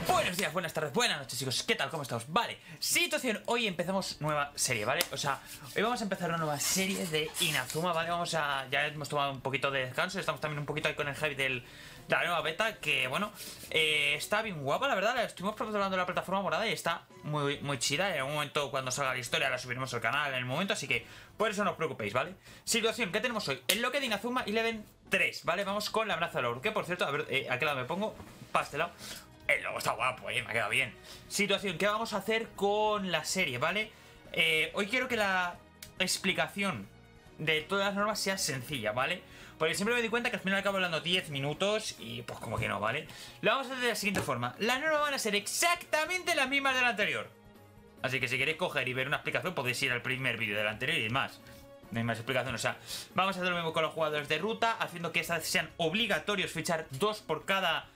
Buenos días, buenas tardes, buenas noches, chicos. ¿Qué tal? ¿Cómo estamos? Vale, situación. Hoy empezamos nueva serie, ¿vale? O sea, hoy vamos a empezar una nueva serie de Inazuma, ¿vale? Ya hemos tomado un poquito de descanso. Estamos también un poquito ahí con el hype de la nueva beta. Que, bueno, está bien guapa, la verdad. La estuvimos probando en la plataforma morada y está muy chida. En un momento, cuando salga la historia, la subiremos al canal en el momento. Así que, por eso no os preocupéis, ¿vale? Situación, ¿qué tenemos hoy? El Loque de Inazuma Eleven 3, ¿vale? Vamos con la amenaza de Lord. Que, por cierto, a ver, ¿a qué lado me pongo? Para este lado. El logo está guapo, me ha quedado bien. Situación, ¿qué vamos a hacer con la serie, vale? Hoy quiero que la explicación de todas las normas sea sencilla, ¿vale? Porque siempre me di cuenta que al final acabo hablando 10 minutos y pues como que no, ¿vale? Lo vamos a hacer de la siguiente forma. Las normas van a ser exactamente las mismas del anterior. Así que si queréis coger y ver una explicación podéis ir al primer vídeo del anterior y más. No hay más explicación, o sea, vamos a hacer lo mismo con los jugadores de ruta, haciendo que estas sean obligatorios fichar dos por cada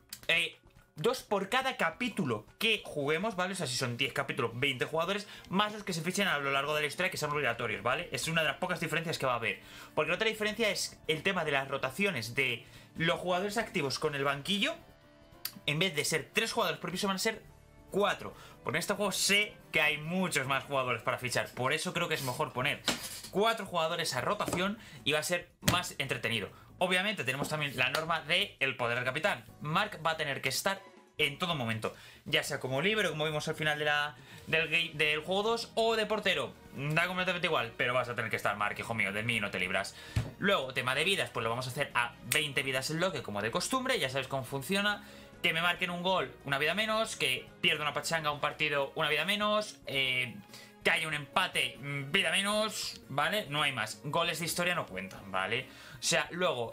capítulo que juguemos, ¿vale? O sea, si son 10 capítulos, 20 jugadores, más los que se fichen a lo largo de la historia, que son obligatorios, ¿vale? Es una de las pocas diferencias que va a haber. Porque la otra diferencia es el tema de las rotaciones de los jugadores activos con el banquillo. En vez de ser 3 jugadores por piso van a ser 4. Porque en este juego sé que hay muchos más jugadores para fichar. Por eso creo que es mejor poner 4 jugadores a rotación y va a ser más entretenido. Obviamente tenemos también la norma de el poder del capitán. Mark va a tener que estar en todo momento, ya sea como libre, como vimos al final del juego 2, o de portero. Da completamente igual, pero vas a tener que estar, Mark, hijo mío, de mí no te libras. Luego, tema de vidas, pues lo vamos a hacer a 20 vidas el Loque, como de costumbre. Ya sabes cómo funciona. Que me marquen un gol, una vida menos. Que pierda una pachanga, un partido, una vida menos. Que haya un empate, vida menos, ¿vale? No hay más. Goles de historia no cuentan, ¿vale? O sea, luego,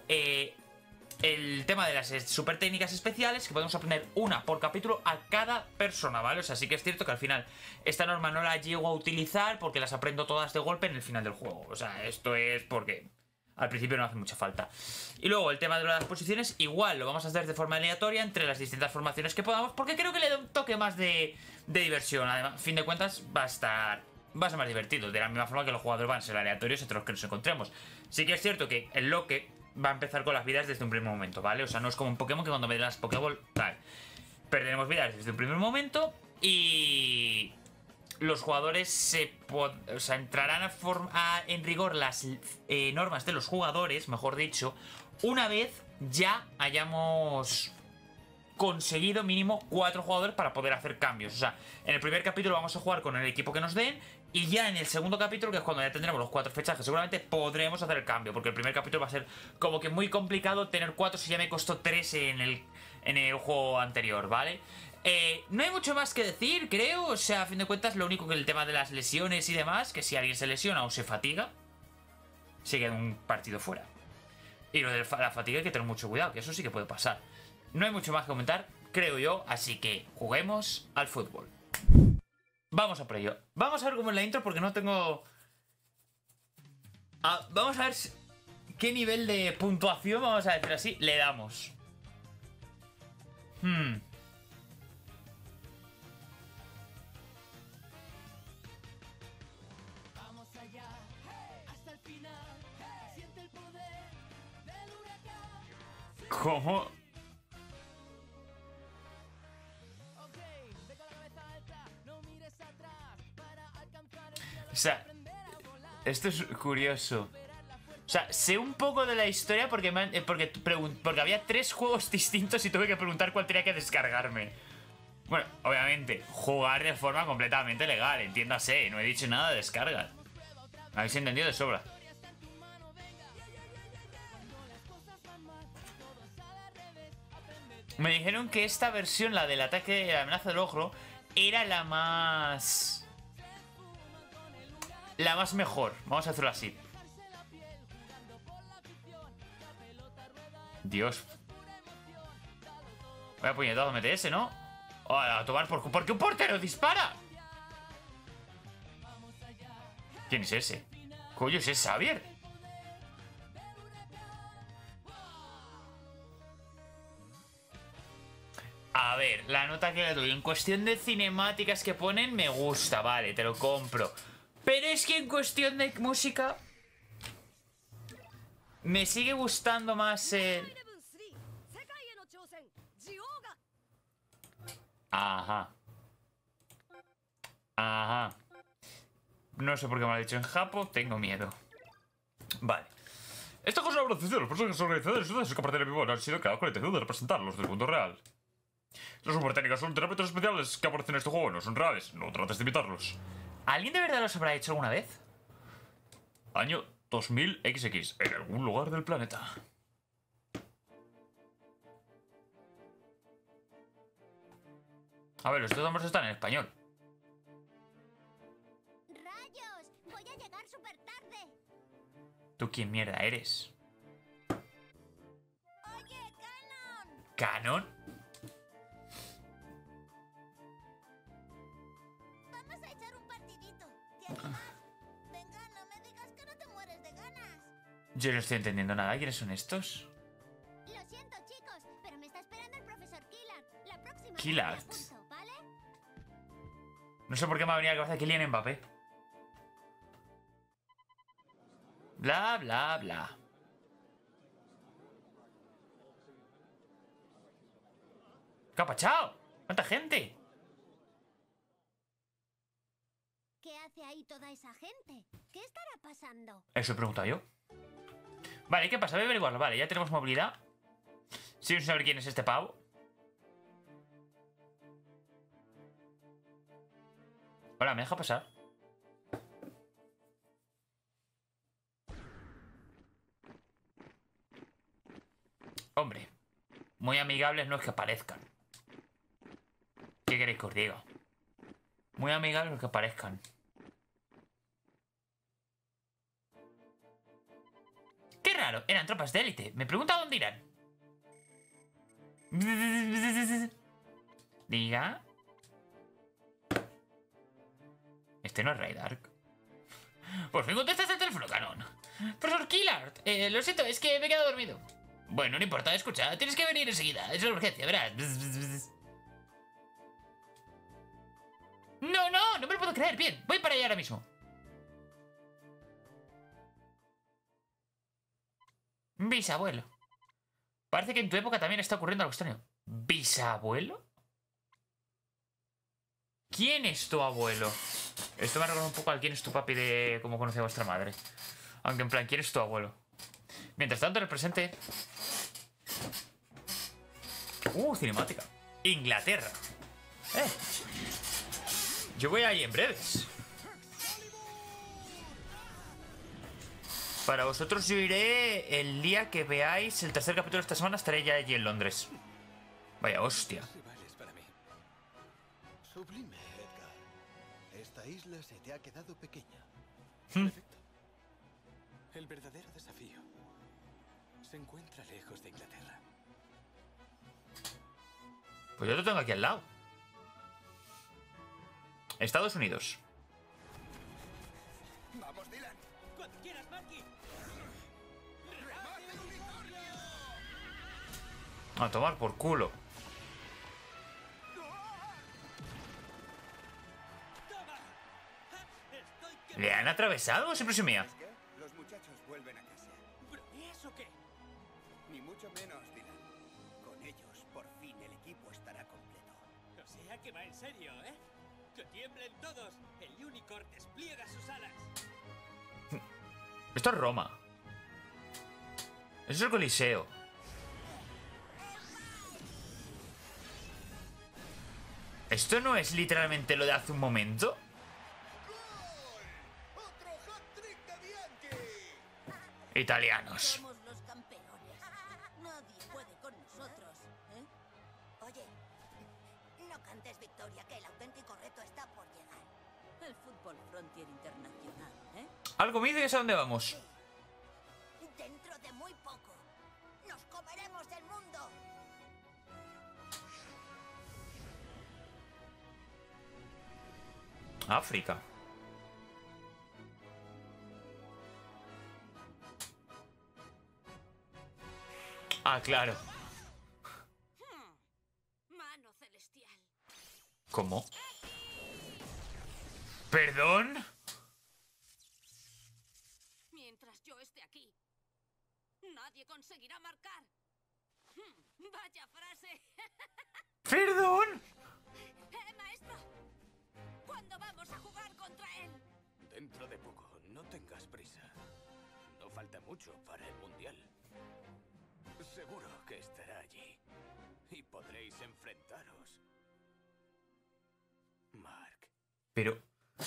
el tema de las super técnicas especiales, que podemos aprender una por capítulo a cada persona, ¿vale? O sea, sí que es cierto que al final esta norma no la llego a utilizar porque las aprendo todas de golpe en el final del juego. O sea, esto es porque al principio no hace mucha falta. Y luego el tema de las posiciones, igual lo vamos a hacer de forma aleatoria entre las distintas formaciones que podamos, porque creo que le da un toque más de diversión. Además, a fin de cuentas, va a ser más divertido. De la misma forma que los jugadores van a ser aleatorios entre los que nos encontremos. Sí que es cierto que el Loque va a empezar con las vidas desde un primer momento, ¿vale? O sea, no es como un Pokémon que cuando me den las Pokéball, tal. Perderemos vidas desde un primer momento y los jugadores entrarán en rigor las normas de los jugadores, mejor dicho, una vez ya hayamos conseguido mínimo 4 jugadores para poder hacer cambios. O sea, en el primer capítulo vamos a jugar con el equipo que nos den, y ya en el segundo capítulo, que es cuando ya tendremos los 4 fechajes, seguramente podremos hacer el cambio, porque el primer capítulo va a ser como que muy complicado tener 4 si ya me costó 3 en el juego anterior, ¿vale? No hay mucho más que decir, creo. O sea, a fin de cuentas, lo único que el tema de las lesiones y demás, que si alguien se lesiona o se fatiga, se queda un partido fuera. Y lo de la fatiga hay que tener mucho cuidado, que eso sí que puede pasar. No hay mucho más que comentar, creo yo, así que juguemos al fútbol. Vamos a por ello. Vamos a ver cómo es la intro porque no tengo... vamos a ver qué nivel de puntuación, vamos a decir así, le damos. ¿Cómo? O sea, esto es curioso. O sea, sé un poco de la historia porque había 3 juegos distintos y tuve que preguntar cuál tenía que descargarme. Bueno, obviamente, jugar de forma completamente legal, entiéndase, no he dicho nada de descargas. Habéis entendido de sobra. Me dijeron que esta versión, la del ataque de la amenaza del ogro, era la más mejor. Vamos a hacerlo así. Dios. Vaya puñetazo mete ese, ¿no? Oh, a tomar ¿por qué un portero dispara? ¿Quién es ese? Coño, ese es Xavier. A ver, la nota que le doy en cuestión de cinemáticas que ponen me gusta, vale, te lo compro. Pero es que en cuestión de música me sigue gustando más el... Ajá. Ajá. No sé por qué me lo ha dicho en japo, tengo miedo. Vale. Esta cosa de la de los personajes organizadores es que aparte de mi han sido creado con la intención de representarlos del mundo real. Los supertécnicas son terapeutas especiales que aparecen en este juego, no son reales, no trates de imitarlos. ¿Alguien de verdad los habrá hecho alguna vez? Año 2000XX, en algún lugar del planeta. A ver, los dos nombres están en español. ¡Rayos! Voy a llegar súper tarde. ¿Tú quién mierda eres? Oye, Canon. ¿Canon? Vamos a echar un partidito. ¿Te animas? Venga, no me digas que no te mueres de ganas. Yo no estoy entendiendo nada. ¿Quiénes son estos? Lo siento, chicos, pero me está esperando el profesor Killard. La próxima Killard. vez me apunto, ¿vale? No sé por qué me ha venido a la cabeza Kylian Mbappé. Bla, bla, bla. ¿Qué ha pasado? ¿Cuánta gente? ¿Qué hace ahí toda esa gente? ¿Qué estará pasando? Eso he preguntado yo. Vale, ¿qué pasa? Voy a averiguarlo. Vale, ya tenemos movilidad. Sigo sin saber quién es este pavo. Hola, ¿me deja pasar? Hombre, muy amigables no es que parezcan. ¿Qué queréis que os diga? Muy amigables no es que parezcan. ¡Qué raro! Eran tropas de élite. Me pregunta dónde irán. Diga. Este no es Raydark. Por fin contestas el teléfono, Canon. Profesor Killard, lo siento, es que me he quedado dormido. Bueno, no importa, escucha, tienes que venir enseguida. Es una urgencia, verás. No, no, no me lo puedo creer. Bien, voy para allá ahora mismo. Bisabuelo. Parece que en tu época también está ocurriendo algo extraño. ¿Bisabuelo? ¿Quién es tu abuelo? Esto me recuerda un poco al quién es tu papi de cómo conoce a vuestra madre. Aunque en plan, ¿quién es tu abuelo? Mientras tanto, en el presente... cinemática. Inglaterra. Yo voy ahí en breves. Para vosotros yo iré el día que veáis el tercer capítulo de esta semana. Estaré ya allí en Londres. Vaya hostia. Sublime, Edgar. Esta isla se te ha quedado pequeña. Perfecto. El verdadero desafío se encuentra lejos de Inglaterra. Pues yo te tengo aquí al lado. Estados Unidos. ¡Vamos, Dylan! ¡Cuando quieras, Marky! A tomar por culo. ¿Le han atravesado o se presumía? ¿Qué? Los muchachos vuelven a casa. ¿Bromeas o qué? Ni mucho menos, Dylan. Con ellos, por fin, el equipo estará completo. O sea que va en serio, ¿eh? ¡Que tiemblen todos! El Unicorn despliega sus alas. Esto es Roma. Eso es el Coliseo. ¿Esto no es literalmente lo de hace un momento? ¡Otro hat-trick de Bianchi! Italianos. Somos los campeones. Nadie puede con nosotros, ¿eh? Oye, no cantes victoria, que el auténtico reto está por llegar. El fútbol frontier internacional, ¿eh? Algo mido y es a dónde vamos. Dentro de muy poco, nos comeremos el mundo. África. Ah, claro. Mano celestial. ¿Cómo? ¿Perdón? Mientras yo esté aquí, nadie conseguirá marcar. Vaya frase. ¿Perdón? dentro de poco. No tengas prisa. No falta mucho para el Mundial. Seguro que estará allí. Y podréis enfrentaros. Mark. Pero...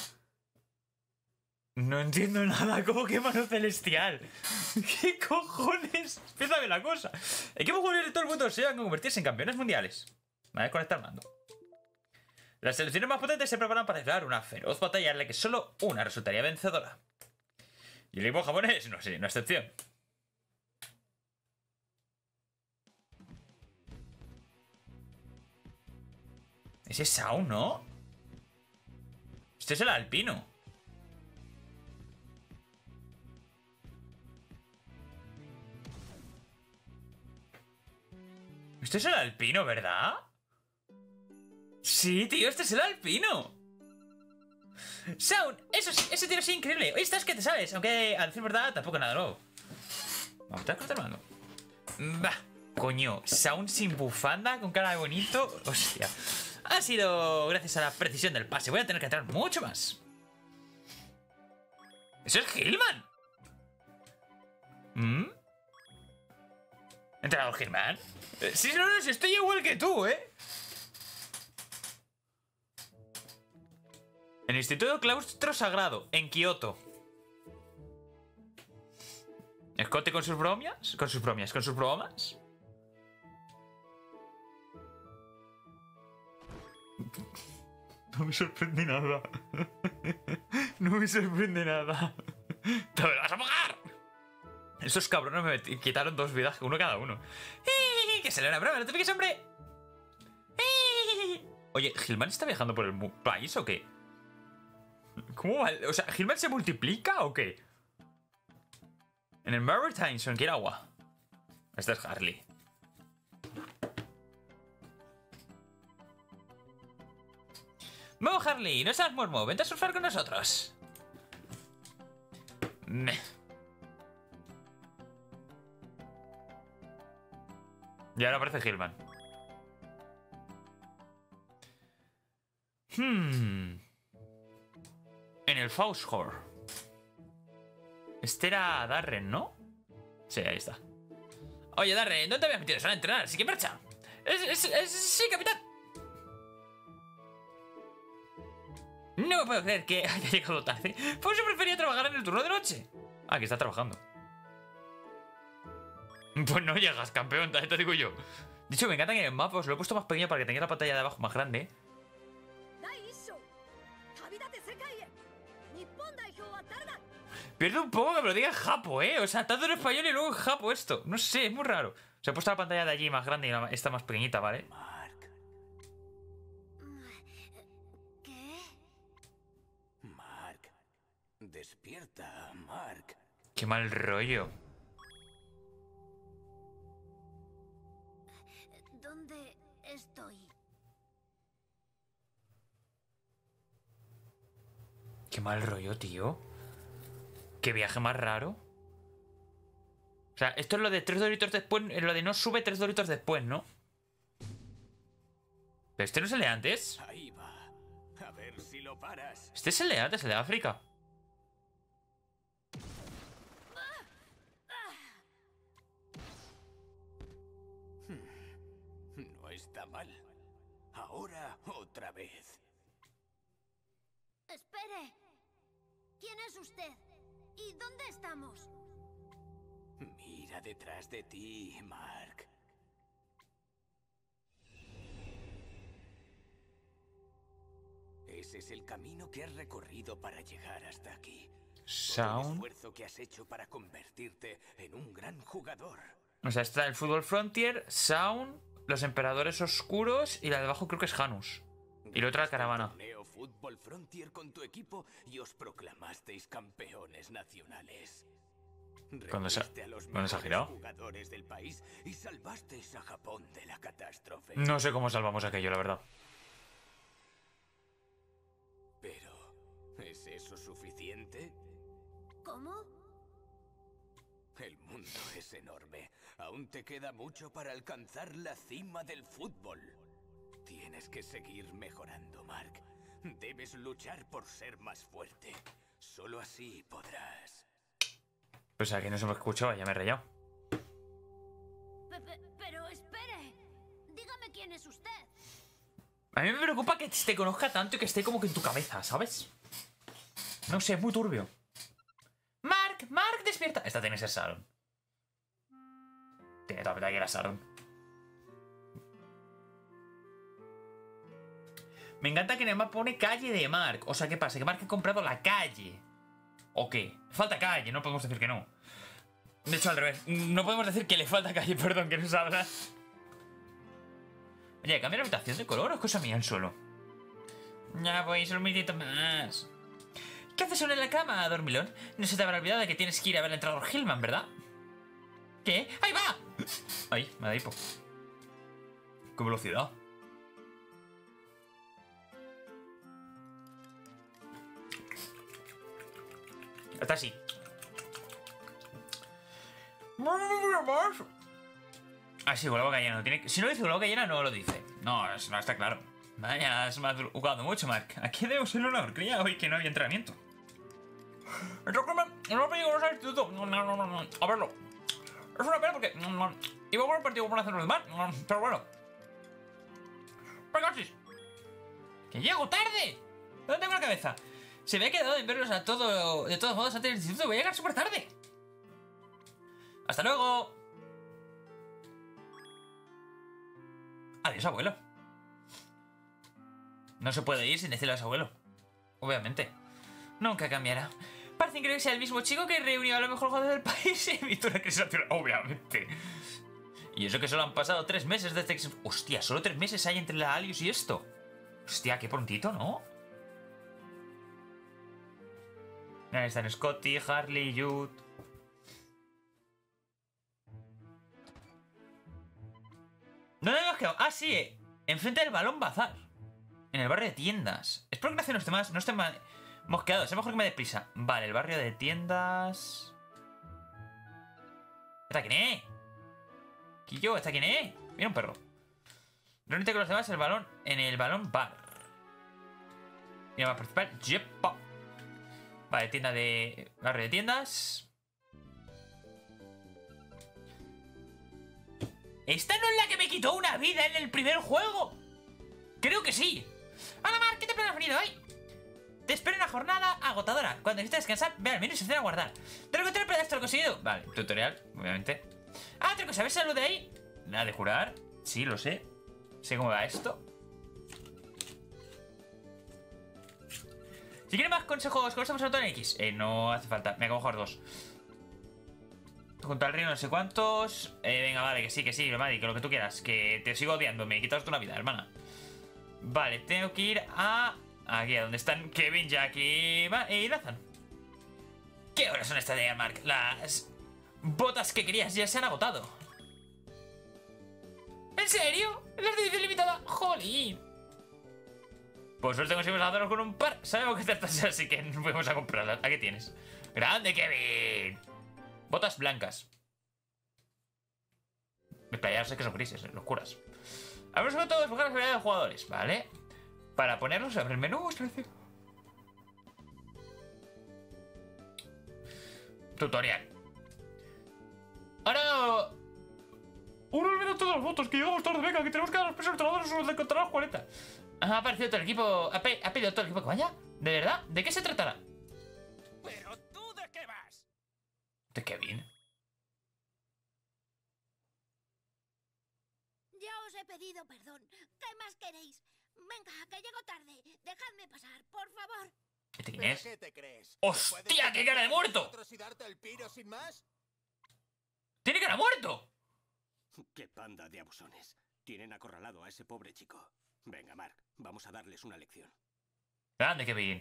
no entiendo nada. ¿Cómo que mano celestial? ¿Qué cojones? Empieza a ver la cosa. Equipos jugadores de todo el mundo desean convertirse en campeones mundiales. Me voy a conectar mando. Las selecciones más potentes se preparan para declarar una feroz batalla en la que solo una resultaría vencedora. Y el equipo japonés no sería una excepción. Ese es Sao, ¿no? Este es el alpino. Este es el alpino, ¿verdad? Sí, tío, este es el alpino. Sound, eso sí, ese tiro es increíble. Oye, estás que te sabes, aunque a decir verdad tampoco nada nuevo. Vamos a cortar mano. Bah, coño, Sound sin bufanda, con cara de bonito. Hostia. Ha sido gracias a la precisión del pase. Voy a tener que entrar mucho más. ¡Eso es Hillman! ¿Entrenador Hillman? Sí, no, no, estoy igual que tú, ¿eh? En el Instituto Claustro Sagrado, en Kioto. ¿Escote con sus bromas? ¿Con sus bromas? ¿Con sus bromas? No me sorprende nada. No me sorprende nada. ¡Te me lo vas a pagar! Esos cabrones me quitaron 2 vidas, uno cada uno. ¡Que se le una broma! ¡No te piques, hombre! Oye, ¿Hillman está viajando por el país o qué? ¿Cómo va? O sea, ¿Hillman se multiplica o qué? En el Maritime, en Kirawa. Este es Harley. Mo Harley, no seas mormo, vente a surfar con nosotros. Meh. Y ahora aparece Hillman. En el Faushor. Este era Darren, ¿no? Sí, ahí está. Oye, Darren, ¿dónde te habías metido? Solo a entrenar, así que marcha. Sí, capitán. No me puedo creer que haya llegado tarde. Pues yo prefería trabajar en el turno de noche. Ah, que está trabajando. Pues no llegas, campeón, te digo yo. De hecho, me encanta que en el mapa os lo he puesto más pequeño para que tengáis la pantalla de abajo más grande. Pierdo un poco que me lo diga en japo, ¿eh? O sea, tanto en español y luego en japo esto. No sé, es muy raro. O sea, he puesto la pantalla de allí más grande y esta más pequeñita, ¿vale? Mark. ¿Qué? Mark. Despierta, Mark. Qué mal rollo. ¿Dónde estoy? Qué mal rollo, tío. Qué viaje más raro. O sea, esto es lo de 3 doritos después. Lo de no sube 3 doritos después, ¿no? Pero este no es el de antes. Ahí va. A ver si lo paras. Este es el de antes, el de África. No está mal. Ahora otra vez. ¡Espere! ¿Quién es usted? ¿Y dónde estamos? Mira detrás de ti, Mark. Ese es el camino que has recorrido para llegar hasta aquí. Todo el Sound. esfuerzo que has hecho para convertirte en un gran jugador. O sea, está el Fútbol Frontier, Sound, los Emperadores Oscuros y la de abajo creo que es Janus. Y la otra la caravana. Torneo Fútbol Frontier con tu equipo y os proclamasteis campeones nacionales. ¿Cuándo se Reuniste a los ha mejores girado? jugadores del país y salvasteis a Japón de la catástrofe. No sé cómo salvamos aquello, la verdad. Pero, ¿es eso suficiente? ¿Cómo? El mundo es enorme. Aún te queda mucho para alcanzar la cima del fútbol. Tienes que seguir mejorando, Mark. Debes luchar por ser más fuerte. Solo así podrás. Pues aquí no se me escuchó, ya me he rayado. Pero espere. Dígame quién es usted. A mí me preocupa que te conozca tanto y que esté como que en tu cabeza, ¿sabes? No sé, es muy turbio. Mark, despierta. Esta tiene que ser Sharon. Tiene toda la pinta que era Sharon. Me encanta que en el mapa pone calle de Mark. O sea, ¿qué pasa? Que Mark ha comprado la calle. ¿O qué? Falta calle, no podemos decir que no. De hecho, al revés. No podemos decir que le falta calle, perdón, que no sabla. Oye, ¿cambia la habitación de color o es cosa mía el suelo? Ya voy, solo un minutito más. ¿Qué haces solo en la cama, dormilón? No se te habrá olvidado de que tienes que ir a ver al entrenador Hillman, ¿verdad? ¿Qué? ¡Ahí va! Ay, me da hipo. ¡Qué velocidad! Está así. Ah, sí, con la boca llena. Si no dice con la boca llena, no lo dice. No, eso no está claro. Vaya, has madrugado mucho, Mark. ¿A qué debemos el honor? Creía hoy que no había entrenamiento. No peligroso al instituto. No. A verlo. Es una pena porque iba a jugar un partido por hacer los demás. Pero bueno. ¡Pegasis! ¡Que llego tarde! ¿Dónde tengo la cabeza? Se me ha quedado en verlos de todos modos antes del instituto. Voy a llegar súper tarde. ¡Hasta luego! Adiós, abuelo. No se puede ir sin decirle a su abuelo. Obviamente. Nunca cambiará. Parece increíble que sea el mismo chico que reunió a los mejores jugadores del país y evitó una crisis nacional. Obviamente. Y eso que solo han pasado 3 meses desde que... Hostia, solo 3 meses hay entre la Alius y esto. Hostia, qué prontito, ¿no? Ahí están Scotty, Harley, Jude. ¿Dónde hemos quedado? Ah, sí, enfrente del Balón Bazar. En el barrio de tiendas. Espero que no estén más. No estén mal. Hemos quedado, es mejor que me dé prisa. Vale, el barrio de tiendas. ¿Está quién es? ¿Quillo? ¿Está quién es? Mira un perro. Reúnete con los demás en el balón bar. Mira, va a participar. Yepa. Vale, tienda de... barrio de tiendas. ¿Esta no es la que me quitó una vida en el primer juego? Creo que sí. Hola, Mark, ¿qué te has venido hoy? Te espero una jornada agotadora. Cuando necesites descansar, ve al menú y se a guardar. Te lo contaré, pero esto lo he conseguido. Vale, tutorial, obviamente. Ah, otra cosa, ¿ves algo de ahí? Nada de jurar. Sí, lo sé. Sé cómo va esto. Si quieres más consejos, ¿cómo estamos en X? No hace falta. Me acabo de jugar 2. Junto al río no sé cuántos. Venga, vale, que sí, Madi, que lo que tú quieras. Que te sigo odiando, me quitas una vida, hermana. Vale, tengo que ir a... aquí, a donde están Kevin, Jackie y Nathan. ¿Qué horas son estas de Mark? Las botas que querías ya se han agotado. ¿En serio? ¿Las de edición limitada? ¡Jolín! Por suerte conseguimos hacernos con un par. Sabemos que estas así que nos fuimos a comprarlas. Aquí tienes. ¡Grande, Kevin! Botas blancas. Mis playeras sé que son grises, locuras. Habremos encontrado desbloquear la variedad de jugadores, ¿vale? Para ponerlos sobre el menú, tutorial. Ahora... uno olvida todas las fotos, que llegamos tarde, venga, que tenemos que dar los pesos entrenadores solo de encontrar las 40. Ha aparecido todo el equipo... ha pedido todo el equipo que vaya. ¿De verdad? ¿De qué se tratará? ¿Pero tú de qué vas? ¿De Kevin? Ya os he pedido perdón. ¿Qué más queréis? Venga, que llego tarde. Dejadme pasar, por favor. ¿Este quién es? ¿Qué te crees? ¡Hostia, qué cara de muerto! ¿Y darte el piro sin más? ¡Tiene cara de muerto! ¡Qué panda de abusones! Tienen acorralado a ese pobre chico. Venga, Mark, vamos a darles una lección. Grande, Kevin.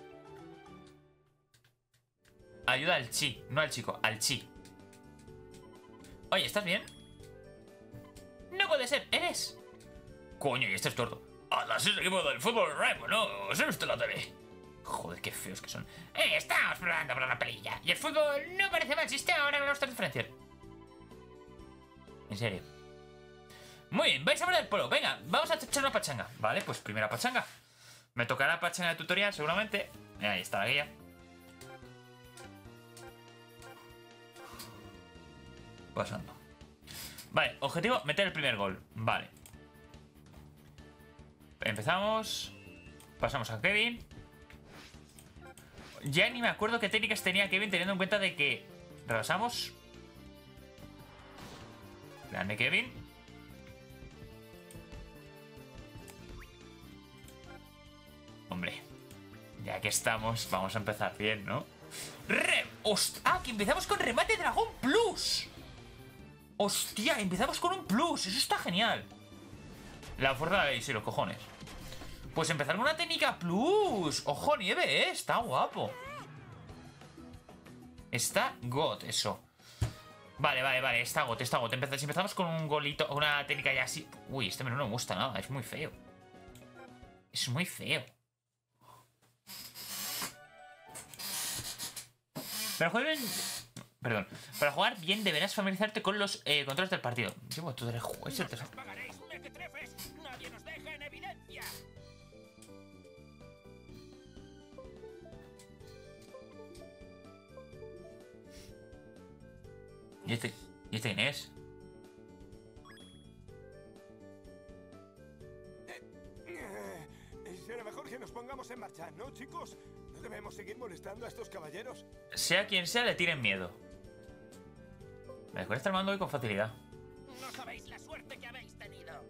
Ayuda al chi, no al chico, al chi. Oye, ¿estás bien? No puede ser, ¿eres? Coño, y este es tordo. ¡Hala, sí es el equipo del fútbol Rainbow, no! ¿Os he visto en la tele? Joder, qué feos que son. Estamos probando por una pelilla. Y el fútbol no parece mal sistema ahora que los diferenciar. En serio. Muy bien, vais a ver el polo. Venga, vamos a echar una pachanga. Vale, pues primera pachanga. Me tocará pachanga de tutorial, seguramente. Ahí está la guía. Pasando. Vale, objetivo, meter el primer gol. Vale. Empezamos. Pasamos a Kevin. Ya ni me acuerdo qué técnicas tenía Kevin, teniendo en cuenta de que rebasamos. Grande Kevin. Hombre, ya que estamos, vamos a empezar bien, ¿no? ¡Ah! Que empezamos con remate dragón plus. ¡Hostia! Empezamos con un plus. Eso está genial. La fuerza de la ley, sí, los cojones. Pues empezar con una técnica plus. ¡Ojo, nieve, Está guapo. Está God, eso. Vale. Está God. Si empezamos con un golito, una técnica ya así... Uy, este menú no me gusta nada. Es muy feo. Es muy feo. Para jugar bien deberás familiarizarte con los controles del partido. Llevo todo el juego. Nadie nos deja en evidencia. ¿Y este quién es? Será mejor que nos pongamos en marcha, ¿no, chicos? No debemos seguir molestando a estos caballeros. Sea quien sea, le tienen miedo. Me cuesta el mando hoy con facilidad. No sabéis la suerte que habéis tenido.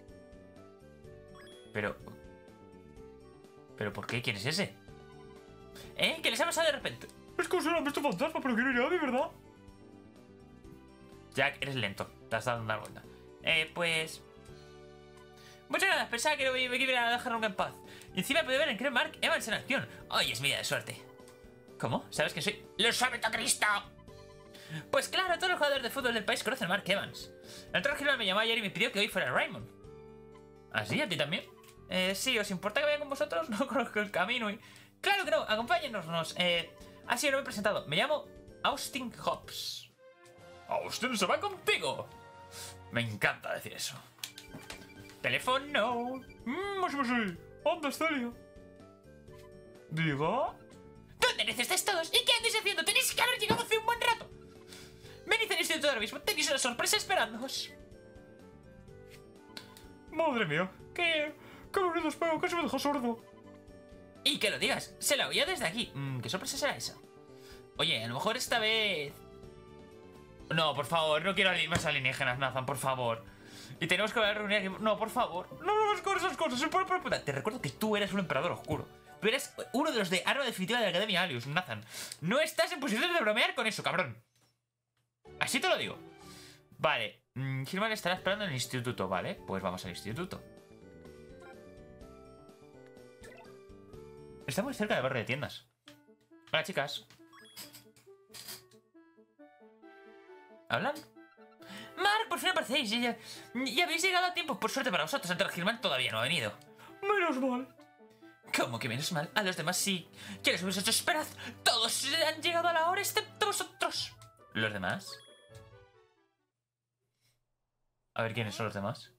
¿Pero por qué? ¿Quién es ese? ¿Que les ha pasado de repente? Es que os han visto fantasma, pero que no hay de verdad. Jack, eres lento. Te has dado una vuelta. Pues... Muchas gracias. Pensaba que me iba a dejar nunca en paz. Y encima pude ver en Creme Mark Evans en acción. Oye, es mi día de suerte. ¿Cómo? ¿Sabes que soy... ¡Lo sabe todo Cristo! Pues claro, todos los jugadores de fútbol del país conocen a Mark Evans. El entrenador general me llamó ayer y me pidió que hoy fuera Raymond. ¿Ah, sí? ¿A ti también? Sí, ¿os importa que vaya con vosotros? No conozco el camino y... ¡Claro que no! Acompáñenos. Sí, no me he presentado. Me llamo Austin Hobbs. ¡Austin se va contigo! Me encanta decir eso. ¡Teléfono! ¿Dónde estoy? ¿Diga? ¿Dónde necesitáis todos? ¿Y qué andáis haciendo? Tenéis que haber llegado hace un buen rato. Venid al instituto ahora mismo. Tenéis una sorpresa esperándoos. Madre mía. ¿Qué aburrido espero? Casi me dejó sordo. Y que lo digas. Se la oía desde aquí. ¿Qué sorpresa será esa? Oye, a lo mejor esta vez... No, por favor. No quiero más alienígenas, Nathan, por favor. Y tenemos que reunir aquí. No, por favor. No hagas con esas cosas. Te recuerdo que tú eres un emperador oscuro. Tú eres uno de los de arma definitiva de la Academia Alius, Nathan. No estás en posición de bromear con eso, cabrón. Así te lo digo. Vale. Gilman estará esperando en el instituto, ¿vale? Pues vamos al instituto. Está muy cerca del barrio de tiendas. Hola, chicas. ¿Hablan? Mark, por fin aparecéis. Ya habéis llegado a tiempo. Por suerte para vosotros, Enter Gilman todavía no ha venido. Menos mal. ¿Cómo que menos mal? A los demás sí. ¿Qué les hubiese hecho? Esperad. Todos han llegado a la hora excepto vosotros. ¿Los demás? A ver, ¿quiénes son los demás?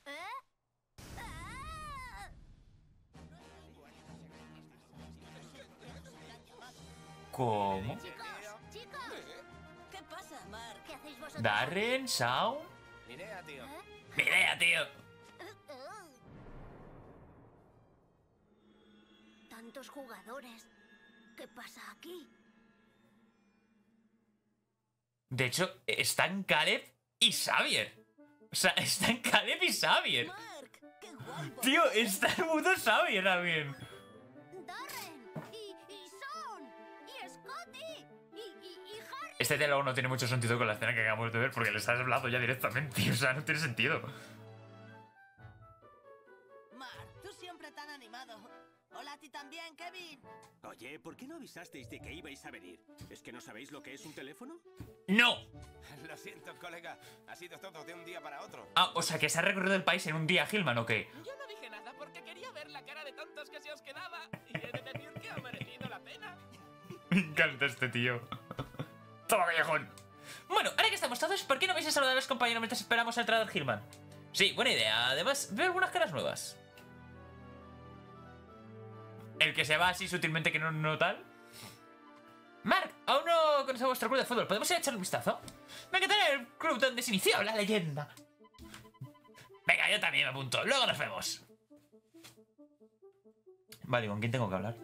¿Cómo? Chicos, ¿qué pasa, Mark? ¿Qué hacéis vosotros? ¿Darren? ¿Shaun? Ni idea, tío. ¡Ni idea, tío! Tantos jugadores. ¿Qué pasa aquí? De hecho, están Caleb y Xavier. O sea, están Caleb y Xavier. Mark, qué guapo. Tío, está el puto Xavier también. Darren y Sean y Scotty y Harry. Este diálogo no tiene mucho sentido con la escena que acabamos de ver porque les has hablado ya directamente. O sea, no tiene sentido. Mark, tú siempre tan animado. Hola a ti también, Kevin. Oye, ¿por qué no avisasteis de que ibais a venir? ¿Es que no sabéis lo que es un teléfono? ¡No! Lo siento, colega. Ha sido todo de un día para otro. Ah, o sea, que se ha recorrido el país en un día, Gilman, ¿o qué? Yo no dije nada porque quería ver la cara de tontos que se os quedaba. Y he de decir que ha merecido la pena. Me encanta este tío. Toma, callejón. Bueno, ahora que estamos todos, ¿por qué no vais a saludar a los compañeros mientras esperamos a entrar al Gilman? Sí, buena idea. Además, veo algunas caras nuevas. El que se va así sutilmente que no tal. Mark, aún no conocemos vuestro club de fútbol. ¿Podemos ir a echarle un vistazo? Me encantaría el club donde se inició la leyenda. Venga, yo también me apunto. Luego nos vemos. Vale, ¿con quién tengo que hablar?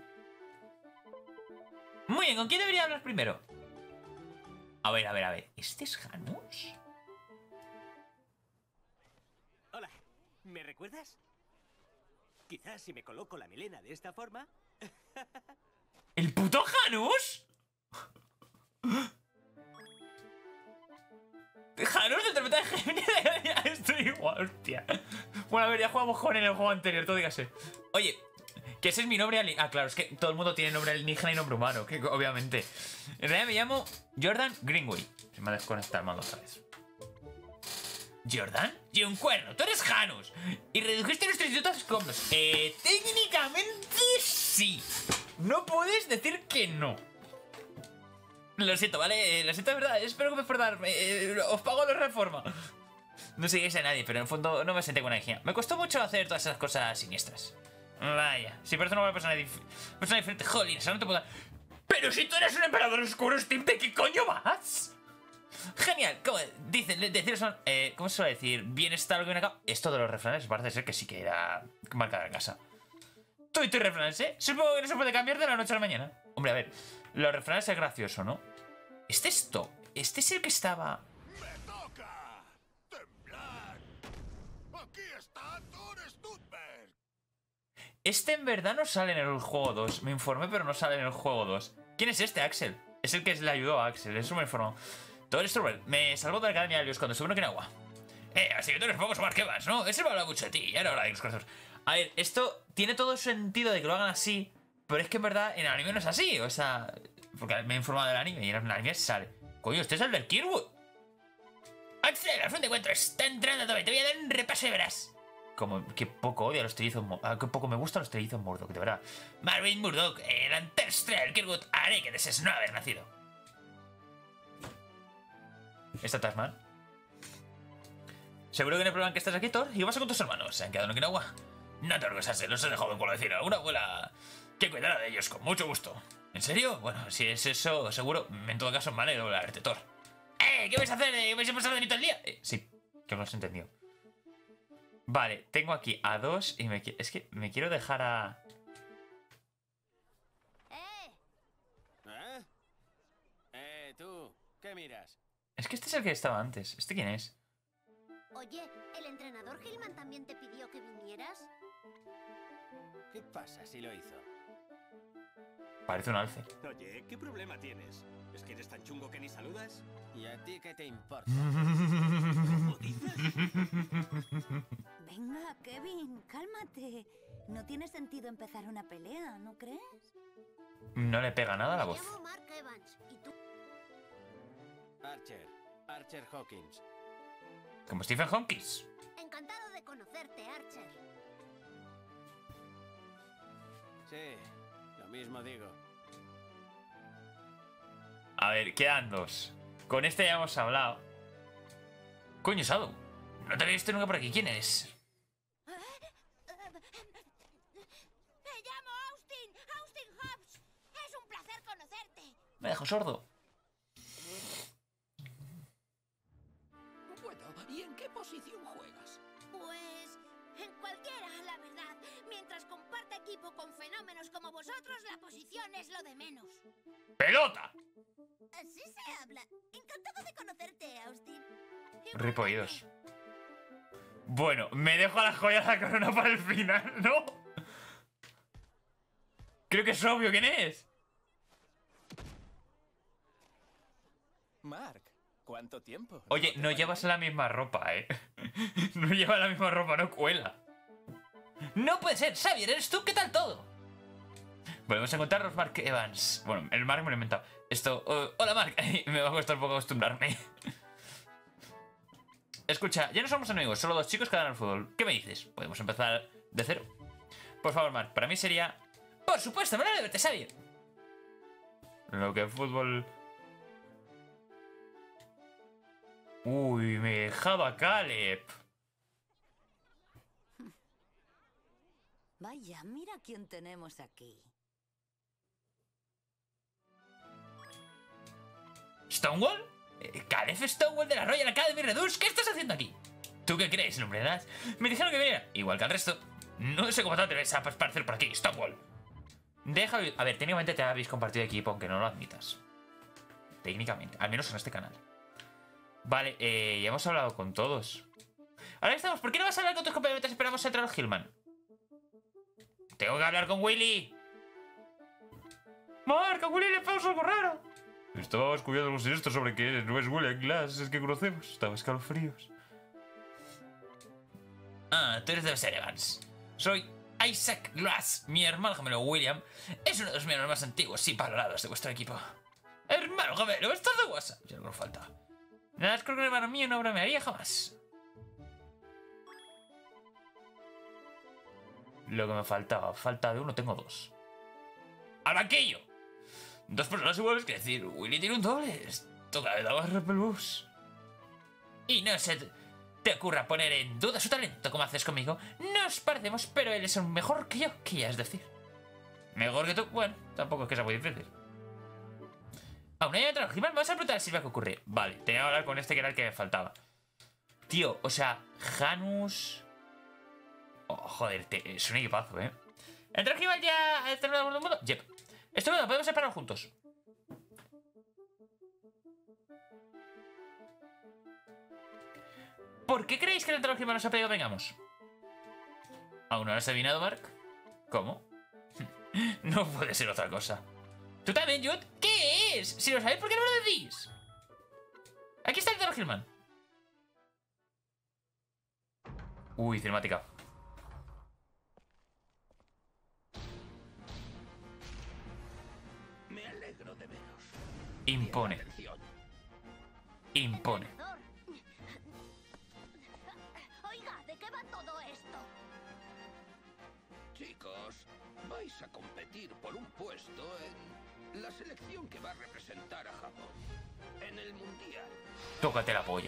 Muy bien, ¿con quién debería hablar primero? A ver. ¿Este es Janus? Hola, ¿me recuerdas? Quizás si me coloco la melena de esta forma... ¿El puto Janus? Janus del Tormenta de Géminis. Estoy igual, hostia. Bueno, a ver, ya jugamos con él en el juego anterior, todo dígase. Oye, que ese es mi nombre alienígena. Ah, claro, es que todo el mundo tiene nombre alienígena y nombre humano, que obviamente. En realidad me llamo Jordan Greenway. Se me ha desconectado el mando otra vez. ¿Jordan? ¡Y un cuerno! ¡Tú eres Janus! Y redujiste nuestro instituto a escombros. Técnicamente sí. No puedes decir que no. Lo siento, ¿vale? Lo siento de verdad. Espero que me perdonarme. Os pago la reforma. No sigáis a nadie, pero en el fondo no me senté con energía. Me costó mucho hacer todas esas cosas siniestras. Vaya, si parece una buena persona diferente. Jolín, eso no te puedo dar. Pero si tú eres un emperador oscuro, Stimpy, ¿qué coño vas? Genial, ¿cómo decir son? ¿Cómo se suele decir? Bienestar o bien acá. Esto de los refranes parece ser que sí que era marca de casa. Tú y tus refranes, ¿eh? Supongo que no se puede cambiar de la noche a la mañana. Hombre, a ver, los refranes es gracioso, ¿no? Este es Top. Este es el que estaba... ¡Me toca! ¡Temblar! ¡Aquí está Thor Studberg! Este en verdad no sale en el juego 2. Me informé, pero no sale en el juego 2. ¿Quién es este, Axel? Es el que le ayudó a Axel, eso me informó. Thor Studberg me salvó de la Academia de Helios cuando estuve en Okinawa. Así que tú eres poco Mark Evans, ¿no? Ese me habla mucho de ti, ya no habla de los corazones. A ver, esto tiene todo sentido de que lo hagan así, pero es que en verdad en el anime no es así, o sea... Porque me he informado del anime y en el anime sale. Coño, este es el del Kirkwood. Axel, al frente encuentro, está entrando todo. Te voy a dar un repaso y verás. Como que poco odio a los trillizos que poco me gustan los trillizos Murdoch, de verdad. Marvin Murdoch, el antestre del Kirkwood, haré que desees no haber nacido. ¿Está Tasman? Seguro que no hay problema en que estás aquí, Thor. ¿Y qué pasa con tus hermanos? ¿Se han quedado en Okinawa? No te orgulles, los he dejado en pueblo vecino. Una abuela que cuidará de ellos con mucho gusto. ¿En serio? Bueno, si es eso, seguro. En todo caso, me alegro de verte, Thor. ¿Qué vais a hacer? ¿Vais a pasar de mí todo el día? Sí, que no lo has entendido. Vale, tengo aquí a dos y es que me quiero dejar a... Tú, ¿qué miras? Es que este es el que estaba antes. ¿Este quién es? Oye, ¿el entrenador Hillman también te pidió que vinieras? ¿Qué pasa si lo hizo? Parece un alce. Oye, ¿qué problema tienes? ¿Es que eres tan chungo que ni saludas? ¿Y a ti qué te importa? ¿Cómo dices? Venga, Kevin, cálmate. No tiene sentido empezar una pelea, ¿no crees? No le pega nada a la voz. Me llamo Mark Evans, ¿y tú? Archer Hawkins. Como Stephen Hawking. Encantado de conocerte, Archer. Sí, lo mismo digo. A ver, quedan dos. Con este ya hemos hablado. Coño, Shadow. No te había visto nunca por aquí. ¿Quién eres? Me llamo Austin Hobbs. Es un placer conocerte. Me dejo sordo. Bueno, ¿y en qué posición juegas? Pues en cualquiera, la verdad. Mientras comparte equipo con fenómenos como vosotros, la posición es lo de menos. ¡Pelota! Así se habla. Encantado de conocerte, Austin. Ripoídos. Bueno, me dejo la joya de la corona para el final, ¿no? Creo que es obvio quién es. Mark, ¿cuánto tiempo? Oye, no llevas la misma ropa, ¿eh? No llevas la misma ropa, no cuela. No puede ser, Xavier, ¿eres tú? ¿Qué tal todo? Volvemos a encontrarnos, Mark Evans. Bueno, el Mark me lo he inventado. Esto... hola, Mark. Me va a costar un poco acostumbrarme. Escucha, ya no somos enemigos, solo dos chicos que dan al fútbol. ¿Qué me dices? ¿Podemos empezar de cero? Por favor, Mark, para mí sería... Por supuesto, me alegro de verte, Xavier. Lo que fútbol... Uy, me he dejado a Caleb. Vaya, mira quién tenemos aquí. ¿Stonewall? Caleb Stonewall de la Royal Academy Redux, ¿qué estás haciendo aquí? ¿Tú qué crees, lumbreras? Me dijeron que viniera, igual que al resto. No sé cómo te atreves a aparecer por aquí, Stonewall. Deja... A ver, técnicamente te habéis compartido equipo, aunque no lo admitas. Técnicamente, al menos en este canal. Vale, ya hemos hablado con todos. Ahora estamos, ¿por qué no vas a hablar con tus compañeros mientras esperamos a entrar a Hillman? Tengo que hablar con Willy. Mark, a Willy le pasa algo raro. Estaba escuchando algo siniestro sobre que no es William Glass, es que conocemos. Estaba escalofríos. Ah, tú eres de los Evans. Soy Isaac Glass. Mi hermano gemelo William es uno de los miembros más antiguos y valorados de vuestro equipo. Hermano gemelo, estás de WhatsApp. Ya no falta. Nada, creo que el hermano mío no bromearía jamás. Lo que me faltaba. Falta de uno, tengo dos. ¡Al banquillo! Dos personas iguales, que decir, Willy tiene un doble. Esto cada vez da más repelús. Y no se te ocurra poner en duda su talento como haces conmigo. Nos parecemos, pero él es un mejor que yo. ¿Qué ya es decir? ¿Mejor que tú? Bueno, tampoco es que sea muy difícil. Aún no hay otro rival, me vas a preguntar a Silvia qué ocurre. Vale, tenía que hablar con este que era el que me faltaba. Tío, o sea, Janus... Oh, joder, es un equipazo, ¿eh? ¿Entra el rival ya ha terminado el mundo? Yep. Esto bueno, podemos separar juntos. ¿Por qué creéis que el entrenador rival nos ha pedido vengamos? ¿Aún no lo has adivinado, Mark? ¿Cómo? No puede ser otra cosa. ¿Tú también, Jude? ¿Qué es? Si lo sabéis, ¿por qué no lo decís? Aquí está el entrenador Hillman. Uy, cinemática. Me alegro de veros. Impone. Impone. Oiga, ¿de qué va todo esto? Chicos, vais a competir por un puesto en la selección que va a representar a Japón en el Mundial. Tócate la polla.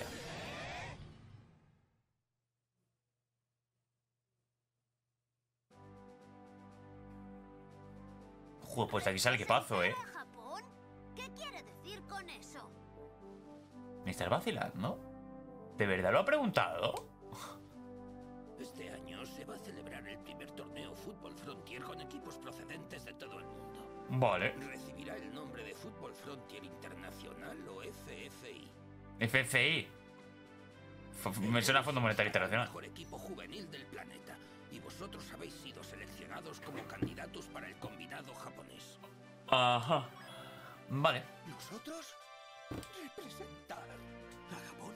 Joder, pues de aquí sale el equipazo, ¿eh? ¿A Japón? ¿Qué quiere decir con eso? Me estás vacilando. ¿De verdad lo ha preguntado? Este año se va a celebrar el primer torneo Fútbol Frontier con equipos procedentes de todo el mundo. Vale. Recibirá el nombre de Fútbol Frontier Internacional o FFI. FFI. Me suena a Fondo Monetario Internacional. El mejor equipo juvenil del planeta. Y vosotros habéis sido seleccionados como candidatos para el combinado japonés. Ajá. Vale. ¿Nosotros? ¿Representar a Japón?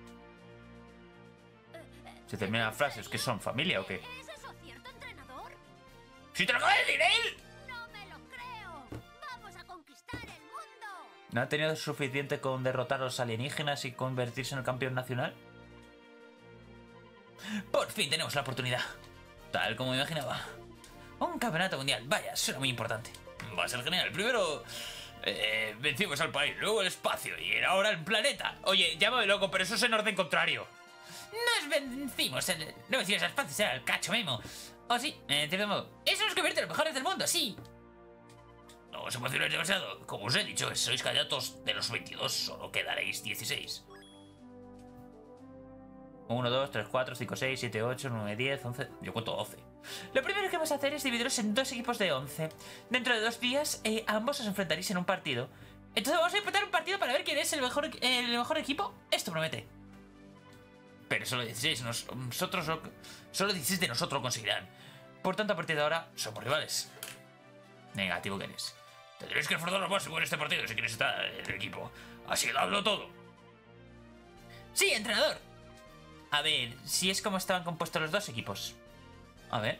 Se terminan las frases. ¿Que son familia o qué? ¿Es eso cierto, entrenador? ¡Si te lo acaba de decir él! ¡No me lo creo! ¡Vamos a conquistar el mundo! ¿No ha tenido suficiente con derrotar a los alienígenas y convertirse en el campeón nacional? Por fin tenemos la oportunidad. Tal como me imaginaba. Un campeonato mundial, vaya, suena muy importante. Va a ser genial. Primero vencimos al país, luego el espacio y ahora el planeta. Oye, llámame loco, pero eso es en orden contrario. Nos vencimos, no vencimos al espacio, será el cacho memo. Oh sí, en cierto modo. Eso nos convierte en los mejores del mundo, sí. No os emocionéis demasiado. Como os he dicho, sois candidatos de los 22, solo quedaréis 16. 1, 2, 3, 4, 5, 6, 7, 8, 9, 10, 11... Yo cuento 12. Lo primero que vamos a hacer es dividiros en dos equipos de 11. Dentro de 2 días, ambos os enfrentaréis en un partido. Entonces vamos a disputar un partido para ver quién es el mejor equipo. Esto promete. Pero solo 16, solo 16 de nosotros lo conseguirán. Por tanto, a partir de ahora, somos rivales. Negativo que eres. Tendréis que esforzar lo máximo en este partido si quieres estar en el equipo. Así que dadlo todo. Sí, entrenador. A ver, si es como estaban compuestos los dos equipos. A ver.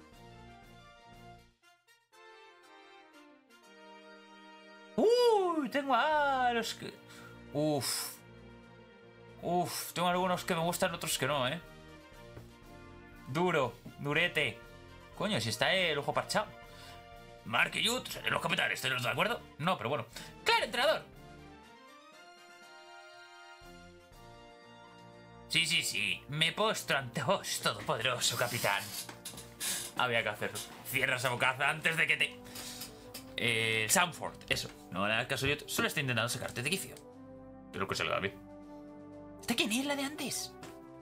Tengo a los que... Tengo algunos que me gustan, otros que no, ¿eh? Durete. Coño, si está el ojo parchado. Mark y Jude, seré los capitanes, ¿estáis de acuerdo? No, pero bueno. ¡Claro, entrenador! Sí. Me postro ante vos, todopoderoso capitán. Había que hacerlo. Cierra esa bocaza antes de que te... Sanford, eso. No le hagas caso, yo solo estoy intentando sacarte de quicio. De lo que se le da bien. ¿Esta quién es, la de antes?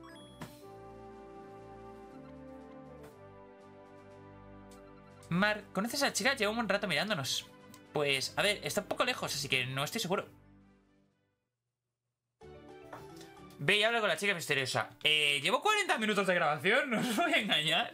Mar, ¿conoces a la chica? Lleva un buen rato mirándonos. Pues, a ver, está un poco lejos, así que no estoy seguro. Ve y habla con la chica misteriosa. Llevo 40 minutos de grabación, no os voy a engañar.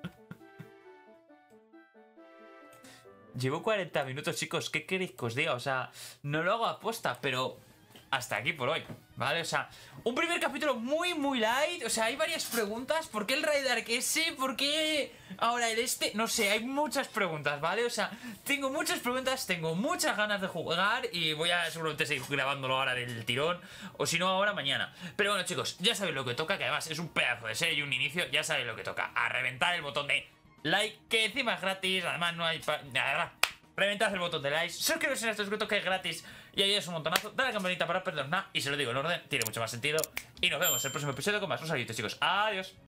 Llevo 40 minutos, chicos. ¿Qué queréis que os diga? O sea, no lo hago a aposta, pero hasta aquí por hoy, ¿vale? O sea, un primer capítulo muy, muy light. O sea, hay varias preguntas. ¿Por qué el Raid ese? ¿Por qué ahora el este? No sé, hay muchas preguntas, ¿vale? O sea, tengo muchas preguntas, tengo muchas ganas de jugar y voy a seguramente seguir grabándolo ahora del tirón. O si no, ahora mañana. Pero bueno, chicos, ya sabéis lo que toca, que además es un pedazo de serie y un inicio. Ya sabéis lo que toca. A reventar el botón de like, que encima es gratis. Además no hay... Reventad el botón de like, suscribiros en este suscrito que es gratis y ahí es un montonazo. Dale a la campanita para no perderos nada y se lo digo en orden, tiene mucho más sentido. Y nos vemos en el próximo episodio con más. Un saludo, chicos. Adiós.